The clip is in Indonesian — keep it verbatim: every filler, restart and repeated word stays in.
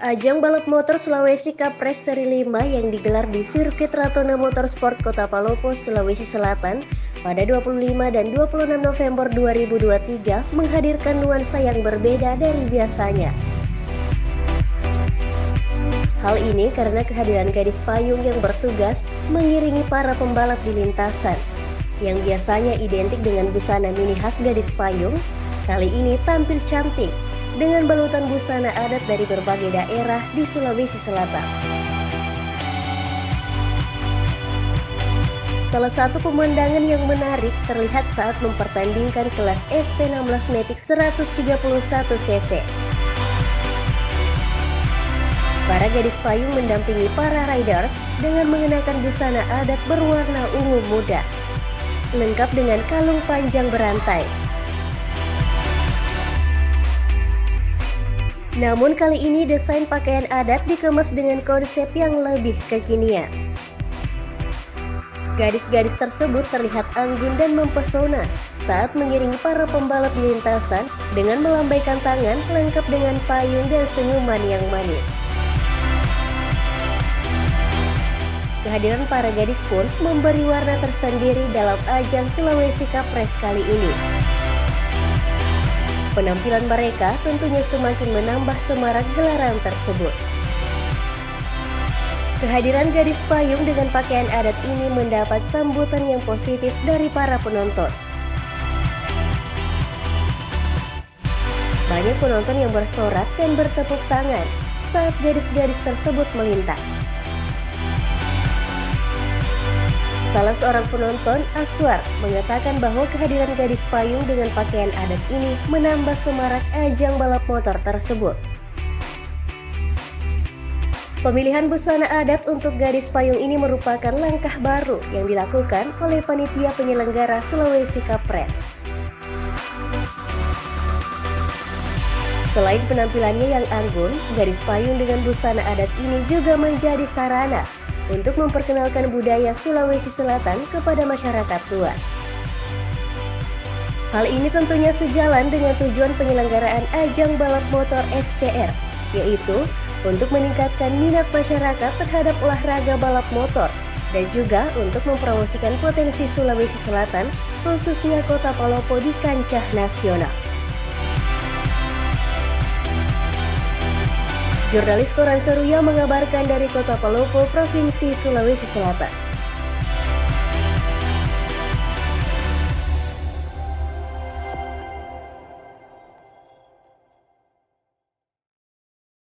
Ajang balap motor Sulawesi Cup Race Seri lima yang digelar di Sirkuit Ratona Motorsport Kota Palopo, Sulawesi Selatan pada dua puluh lima dan dua puluh enam November dua ribu dua puluh tiga menghadirkan nuansa yang berbeda dari biasanya. Hal ini karena kehadiran gadis payung yang bertugas mengiringi para pembalap di lintasan, yang biasanya identik dengan busana mini khas gadis payung, kali ini tampil cantik dengan balutan busana adat dari berbagai daerah di Sulawesi Selatan. Salah satu pemandangan yang menarik terlihat saat mempertandingkan kelas S P enam belas Matic seratus tiga puluh satu cc. Para gadis payung mendampingi para riders dengan mengenakan busana adat berwarna ungu muda, lengkap dengan kalung panjang berantai. Namun kali ini desain pakaian adat dikemas dengan konsep yang lebih kekinian. Gadis-gadis tersebut terlihat anggun dan mempesona saat mengiringi para pembalap di lintasan dengan melambaikan tangan lengkap dengan payung dan senyuman yang manis. Kehadiran para gadis pun memberi warna tersendiri dalam ajang Sulawesi Cup Race kali ini. Penampilan mereka tentunya semakin menambah semarak gelaran tersebut. Kehadiran gadis payung dengan pakaian adat ini mendapat sambutan yang positif dari para penonton. Banyak penonton yang bersorak dan bertepuk tangan saat gadis-gadis tersebut melintas. Salah seorang penonton, Aswar, mengatakan bahwa kehadiran gadis payung dengan pakaian adat ini menambah semarak ajang balap motor tersebut. Pemilihan busana adat untuk gadis payung ini merupakan langkah baru yang dilakukan oleh panitia penyelenggara Sulawesi Cup Race. Selain penampilannya yang anggun, gadis payung dengan busana adat ini juga menjadi sarana untuk memperkenalkan budaya Sulawesi Selatan kepada masyarakat luas. Hal ini tentunya sejalan dengan tujuan penyelenggaraan ajang balap motor S C R, yaitu untuk meningkatkan minat masyarakat terhadap olahraga balap motor dan juga untuk mempromosikan potensi Sulawesi Selatan, khususnya Kota Palopo di kancah nasional. Jurnalis Koran Seruya mengabarkan dari Kota Palopo, Provinsi Sulawesi Selatan.